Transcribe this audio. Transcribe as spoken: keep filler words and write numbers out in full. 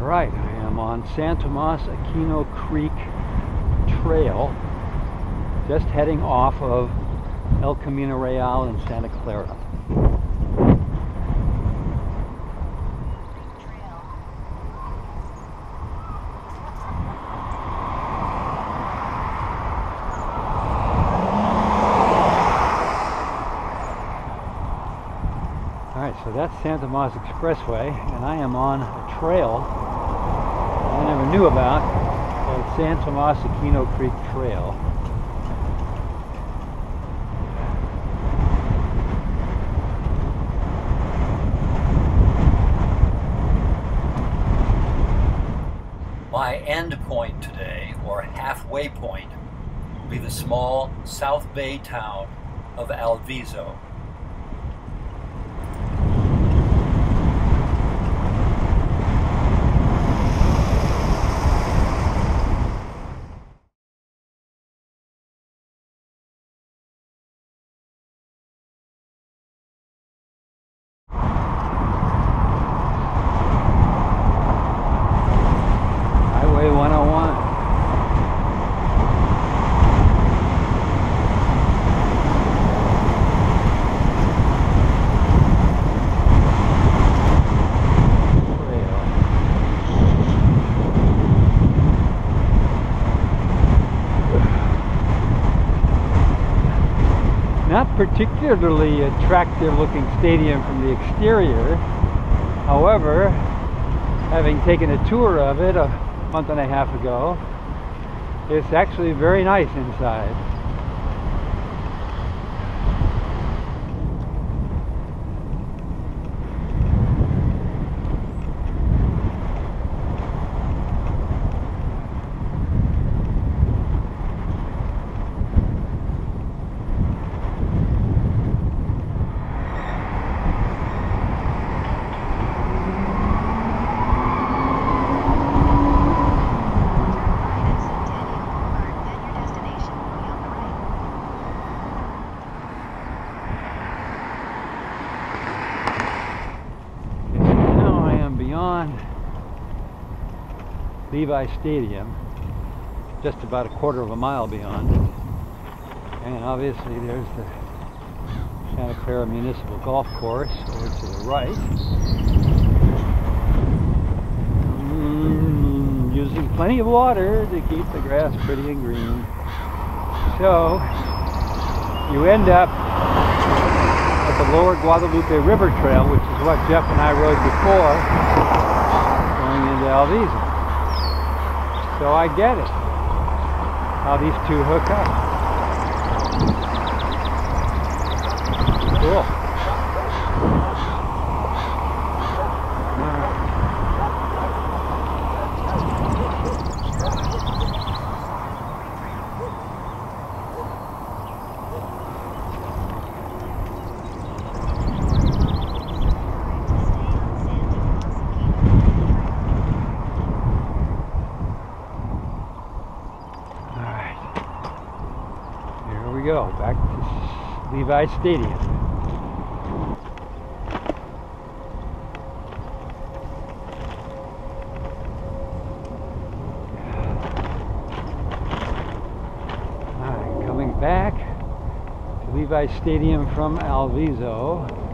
Alright, I am on San Tomas Aquino Creek Trail, just heading off of El Camino Real in Santa Clara. Alright, so that's San Tomas Expressway, and I am on a trail I never knew about called San Tomas Aquino Creek Trail. My end point today, or halfway point, will be the small South Bay town of Alviso. Not particularly attractive looking stadium from the exterior. However, having taken a tour of it a month and a half ago, it's actually very nice inside. Beyond Levi Stadium, just about a quarter of a mile beyond, and obviously there's the Santa Clara Municipal Golf Course over to the right, mm, using plenty of water to keep the grass pretty and green. So you end up at the Lower Guadalupe River Trail, which is what Jeff and I rode before, going into Alviso. So I get it, how these two hook up. Cool. We go back to Levi Stadium. All right, coming back to Levi Stadium from Alviso.